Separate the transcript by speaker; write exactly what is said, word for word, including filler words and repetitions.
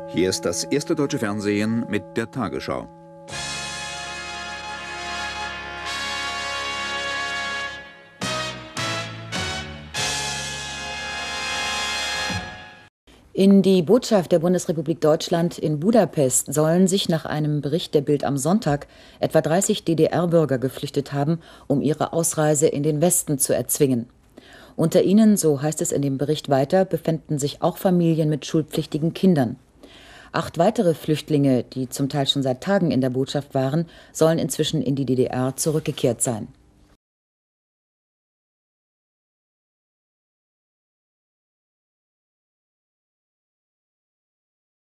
Speaker 1: Hier ist das erste deutsche Fernsehen mit der Tagesschau.
Speaker 2: In die Botschaft der Bundesrepublik Deutschland in Budapest sollen sich nach einem Bericht der Bild am Sonntag etwa dreißig D D R-Bürger geflüchtet haben, um ihre Ausreise in den Westen zu erzwingen. Unter ihnen, so heißt es in dem Bericht weiter, befänden sich auch Familien mit schulpflichtigen Kindern. Acht weitere Flüchtlinge, die zum Teil schon seit Tagen in der Botschaft waren, sollen inzwischen in die D D R zurückgekehrt sein.